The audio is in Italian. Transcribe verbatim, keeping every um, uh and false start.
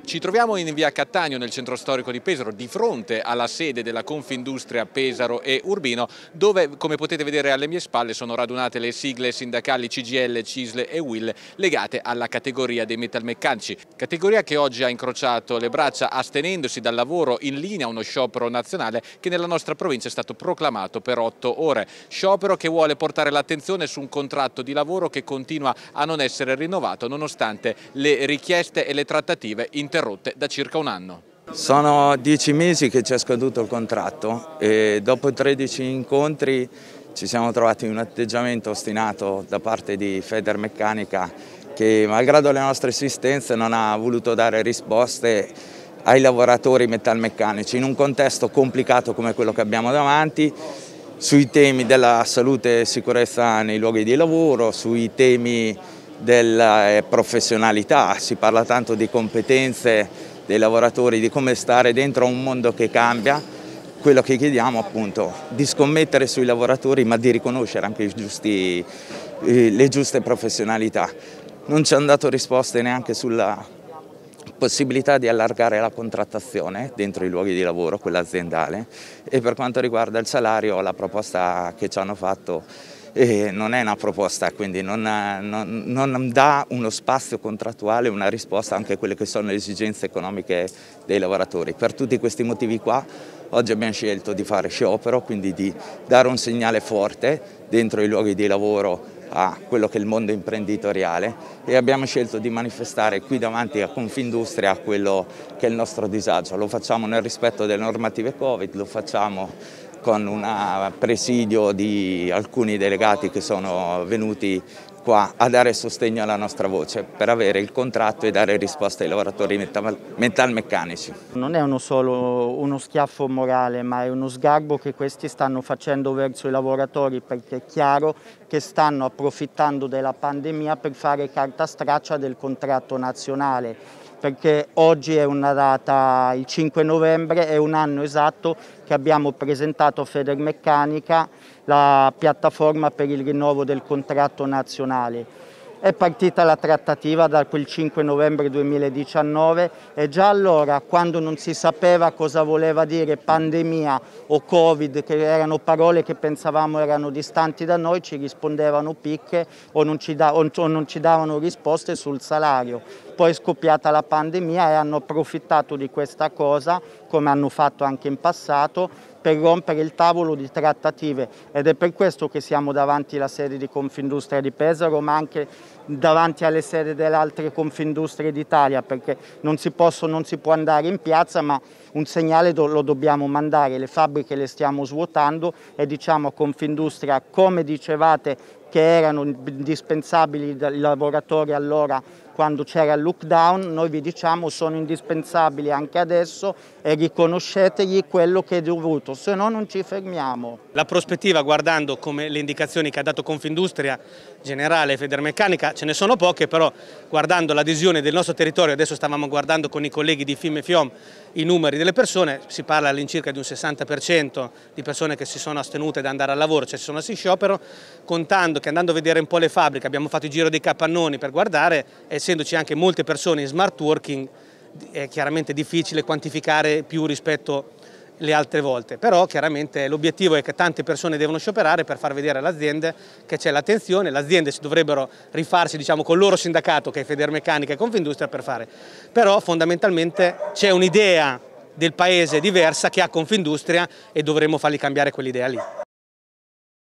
Ci troviamo in via Cattaneo nel centro storico di Pesaro, di fronte alla sede della Confindustria Pesaro e Urbino, dove, come potete vedere alle mie spalle, sono radunate le sigle sindacali C G I L, C I S L e U I L legate alla categoria dei metalmeccanici, categoria che oggi ha incrociato le braccia astenendosi dal lavoro in linea a uno sciopero nazionale che nella nostra provincia è stato proclamato per otto ore. Sciopero che vuole portare l'attenzione su un contratto di lavoro che continua a non essere rinnovato nonostante le richieste e le trattative interrotte da circa un anno. Sono dieci mesi che ci è scaduto il contratto e dopo tredici incontri ci siamo trovati in un atteggiamento ostinato da parte di Federmeccanica che, malgrado le nostre insistenze, non ha voluto dare risposte ai lavoratori metalmeccanici in un contesto complicato come quello che abbiamo davanti, sui temi della salute e sicurezza nei luoghi di lavoro, sui temi della professionalità. Si parla tanto di competenze dei lavoratori, di come stare dentro un mondo che cambia. Quello che chiediamo appunto di scommettere sui lavoratori, ma di riconoscere anche i giusti, eh, le giuste professionalità. Non ci hanno dato risposte neanche sulla possibilità di allargare la contrattazione dentro i luoghi di lavoro, quella aziendale, e per quanto riguarda il salario la proposta che ci hanno fatto eh, non è una proposta, quindi non, non, non dà uno spazio contrattuale, una risposta anche a quelle che sono le esigenze economiche dei lavoratori. Per tutti questi motivi qua oggi abbiamo scelto di fare sciopero, quindi di dare un segnale forte dentro i luoghi di lavoro a quello che è il mondo imprenditoriale, e abbiamo scelto di manifestare qui davanti a Confindustria quello che è il nostro disagio. Lo facciamo nel rispetto delle normative Covid, lo facciamo con un presidio di alcuni delegati che sono venuti qua a dare sostegno alla nostra voce per avere il contratto e dare risposta ai lavoratori metalmeccanici. Non è uno solo uno schiaffo morale, ma è uno sgarbo che questi stanno facendo verso i lavoratori, perché è chiaro che stanno approfittando della pandemia per fare carta straccia del contratto nazionale. Perché oggi è una data, il cinque novembre, è un anno esatto che abbiamo presentato a Federmeccanica la piattaforma per il rinnovo del contratto nazionale. È partita la trattativa da quel cinque novembre duemiladiciannove e già allora, quando non si sapeva cosa voleva dire pandemia o Covid, che erano parole che pensavamo erano distanti da noi, ci rispondevano picche o non ci, da, o non ci davano risposte sul salario. Poi è scoppiata la pandemia e hanno approfittato di questa cosa, come hanno fatto anche in passato, per rompere il tavolo di trattative, ed è per questo che siamo davanti alla sede di Confindustria di Pesaro, ma anche davanti alle sedi delle altre Confindustrie d'Italia, perché non si, posso, non si può andare in piazza, ma un segnale do, lo dobbiamo mandare. Le fabbriche le stiamo svuotando e diciamo a Confindustria, come dicevate che erano indispensabili i lavoratori allora quando c'era il lockdown, noi vi diciamo sono indispensabili anche adesso e riconoscetegli quello che è dovuto, se no non ci fermiamo. La prospettiva, guardando come le indicazioni che ha dato Confindustria Generale e Federmeccanica, ce ne sono poche, però guardando l'adesione del nostro territorio, adesso stavamo guardando con i colleghi di F I M e F I O M i numeri delle persone, si parla all'incirca di un sessanta per cento di persone che si sono astenute da andare al lavoro, cioè si sono messi in sciopero, contando che andando a vedere un po' le fabbriche, abbiamo fatto il giro dei capannoni per guardare, essendoci anche molte persone in smart working, è chiaramente difficile quantificare più rispetto le altre volte, però chiaramente l'obiettivo è che tante persone devono scioperare per far vedere alle aziende che c'è l'attenzione, le aziende si dovrebbero rifarsi, diciamo, col loro sindacato che è Federmeccanica e Confindustria per fare, però fondamentalmente c'è un'idea del paese diversa che ha Confindustria e dovremmo fargli cambiare quell'idea lì.